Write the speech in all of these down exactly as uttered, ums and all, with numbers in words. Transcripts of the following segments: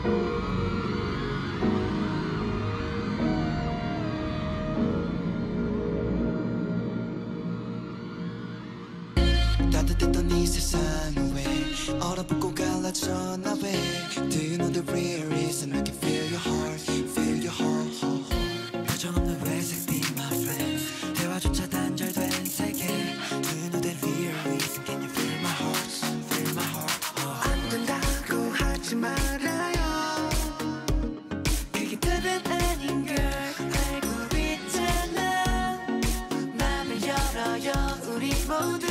따뜻했던 이 세상을 왜 얼어붙고 갈라져 나 왜 Do you know the real reason I can feel your heart, feel your heart 표정없는 회색 be my friend 대화조차 단절된 세계 Do you know the real reason can you feel my heart, feel my heart oh. 안 된다고 하지 말아요 그게 답은 아닌 걸 알고 있잖아 맘을 열어요 우리 모두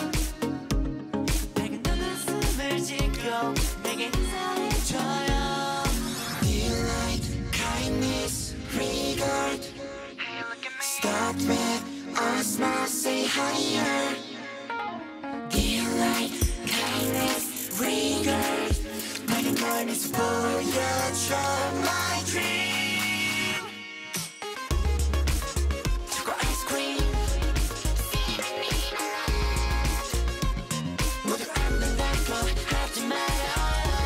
내게 인사해줘요 Delight, kindness, regard Start with a smile, say higher Delight, kindness, regard 내게 kindness 보여줘 my dream 초코 아이스크림 모두 안 된다고 하지 마요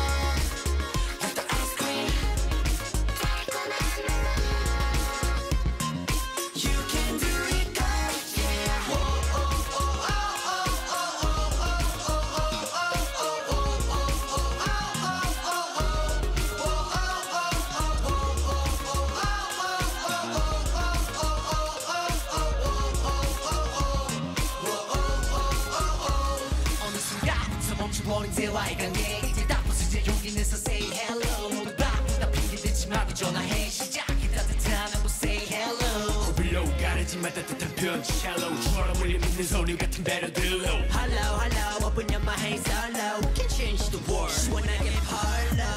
멈춰버린 대화의 관계 이제 딱 부서져 용기 내서 say hello 모두 바쁘다 핑계 대지 말고 전화해 시작해 따뜻한 하고 say hello 호불호 가르지만 따뜻한 편지 shallow 처럼 울려 믿는 소리 같은 배려들로 Hello hello open your mind hey solo We can change the world 시원하게 parlo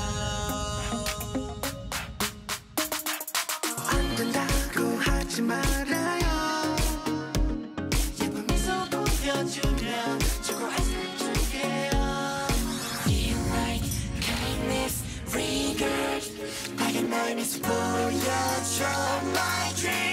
안 된다고 하지 말아요 예쁜 미소 보여주면 저거 아이스크림 Regard, I can minus for your joy, my dream.